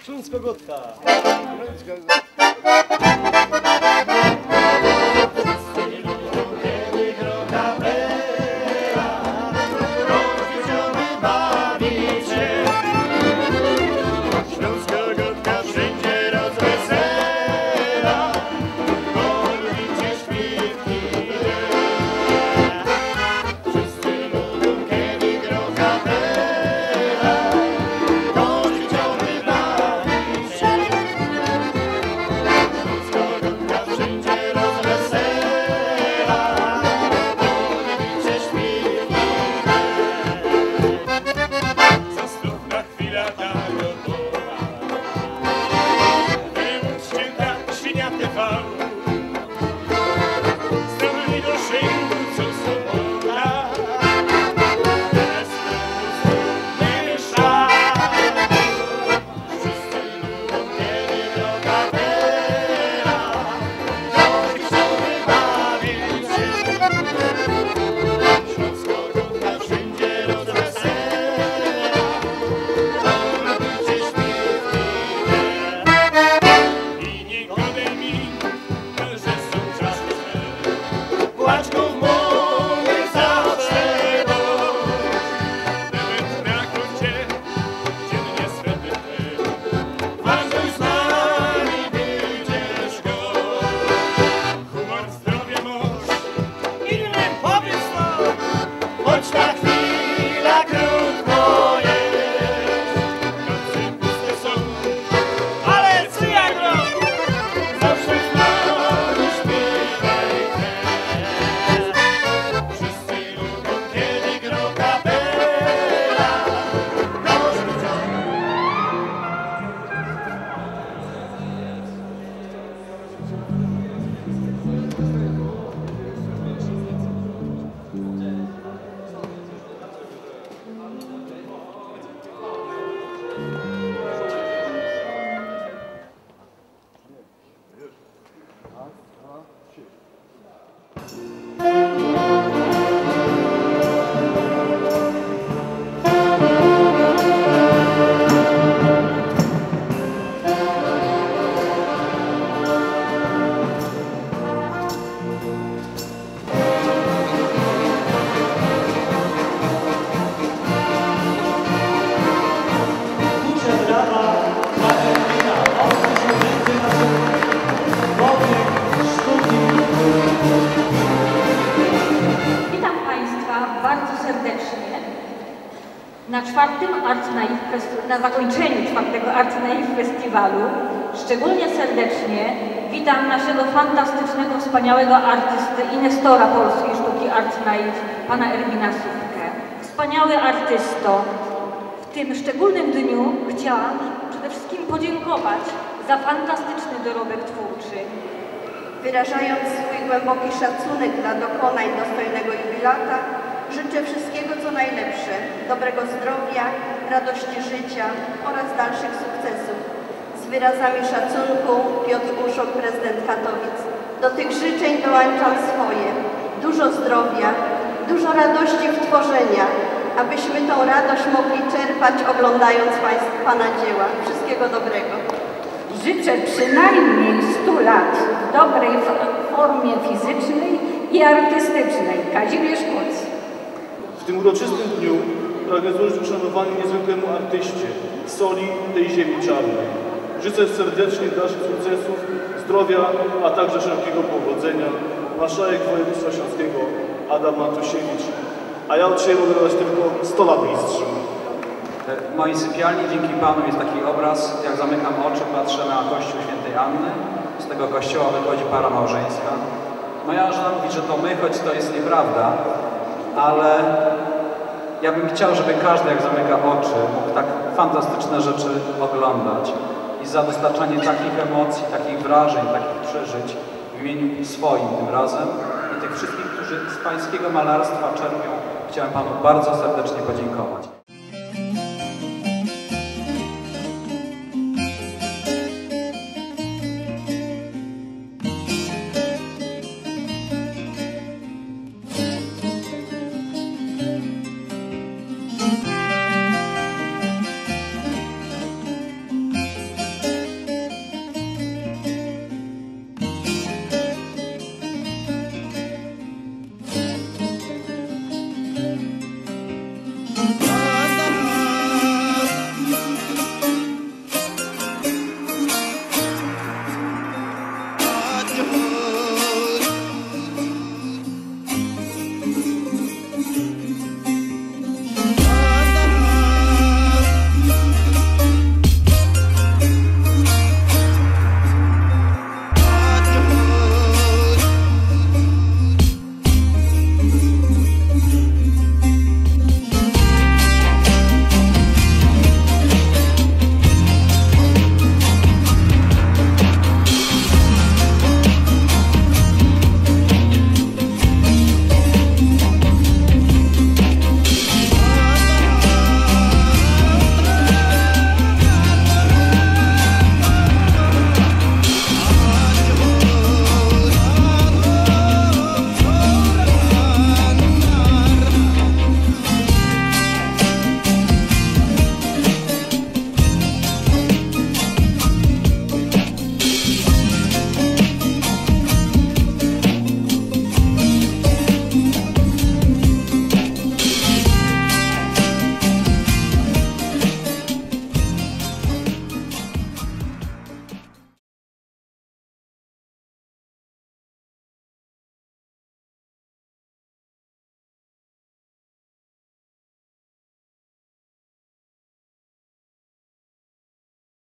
Śląsko-Gotka. Na zakończeniu czwartego Arts Naive Festiwalu szczególnie serdecznie witam naszego fantastycznego, wspaniałego artystę i nestora polskiej sztuki Arts Naive, pana Erwina Słupkę. Wspaniały artysto, w tym szczególnym dniu chciałam przede wszystkim podziękować za fantastyczny dorobek twórczy. Wyrażając swój głęboki szacunek dla dokonań dostojnego jubilata, życzę wszystkiego co najlepsze, dobrego zdrowia, radości życia oraz dalszych sukcesów. Z wyrazami szacunku Piotr Uszok, prezydent Katowic. Do tych życzeń dołączam swoje. Dużo zdrowia, dużo radości w tworzenia, abyśmy tą radość mogli czerpać oglądając Pana dzieła. Wszystkiego dobrego. Życzę przynajmniej 100 lat w dobrej formie fizycznej i artystycznej. Kazimierz Kuc. W tym uroczystym dniu pragnę złożyć uszanowanie niezwykłemu artyście, soli tej ziemi czarnej. Życzę serdecznie dalszych sukcesów, zdrowia, a także wszelkiego powodzenia. Marszałek województwa śląskiego Adam Matusiewicz. A ja od siebie mogę dodać tylko 100 lat mistrzom. W mojej sypialni dzięki Panu jest taki obraz, jak zamykam oczy, patrzę na kościół świętej Anny. Z tego kościoła wychodzi para małżeńska. Moja żona mówi, że to my, choć to jest nieprawda, ale ja bym chciał, żeby każdy, jak zamyka oczy, mógł tak fantastyczne rzeczy oglądać i za dostarczanie takich emocji, takich wrażeń, takich przeżyć w imieniu swoim tym razem i tych wszystkich, którzy z pańskiego malarstwa czerpią, chciałem Panu bardzo serdecznie podziękować.